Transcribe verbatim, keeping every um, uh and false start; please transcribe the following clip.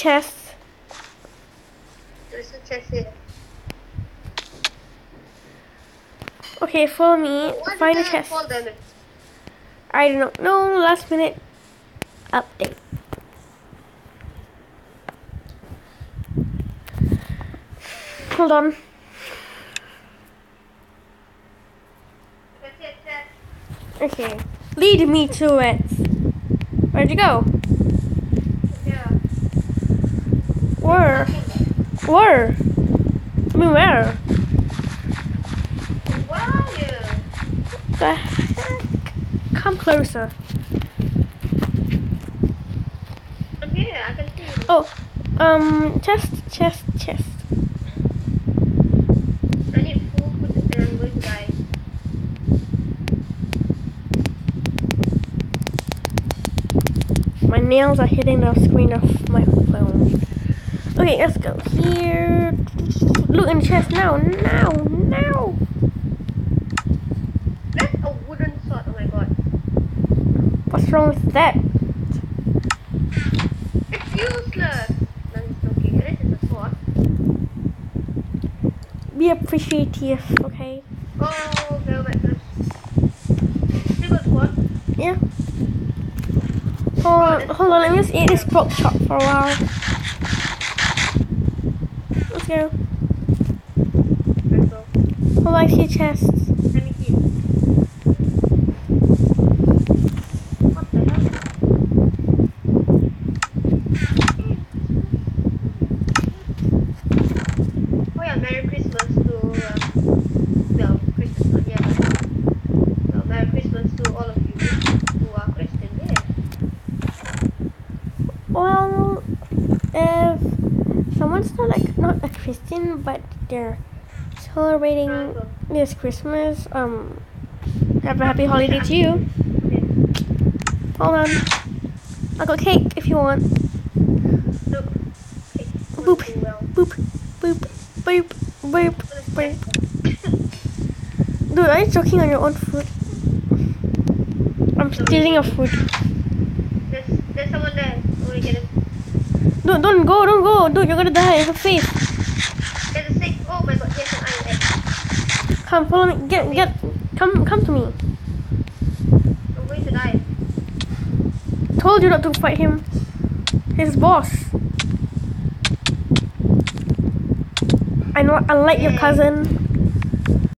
chest. There's a chest here. Okay, follow me. What Find a did that chest. fall damage? I don't know. Last minute update. Hold on. That's it, chest. Okay. Lead me to it. Where'd you go? Yeah. Where? Where? I mean, where? Where are you? The heck? Come closer. I'm here. I can see you. Oh, um, chest, chest, chest. I need full food and I'm going to die. My nails are hitting the screen of my phone. Okay, let's go here. Look in the chest now, now, now. That's a wooden sword. Oh my god. What's wrong with that? It's useless. No, I'm joking. This is a sword. Be appreciative, okay? Oh, velvet dress. Silver sword. Yeah. Hold on, hold on, let me just eat this pork chop for a while. Let's go. Let's go. Hold on, I see a chest. Let me see. What the hell? Oh yeah, Merry Christmas to, uh, well, Christmas not yet. Well, Merry Christmas to all of you who are Christian, yeah. Well, if someone's not like not a Christian, but they're celebrating Bravo. this Christmas, um, have a happy holiday to you. Okay. Hold on, I'll go cake if you want. Nope. Okay. Boop, Won't do well. boop, boop, boop, boop, boop. Dude, are you choking on your own food? I'm stealing your food. There's, there's someone there. I'm gonna get him. Dude, don't go, don't go, dude, you're gonna die. Have faith. There's a snake. Oh my god, yes, an iron egg. Come, follow me. Get, get, come, come to me. I'm going to die. Told you not to fight him. His boss. I know, unlike your Yay. cousin.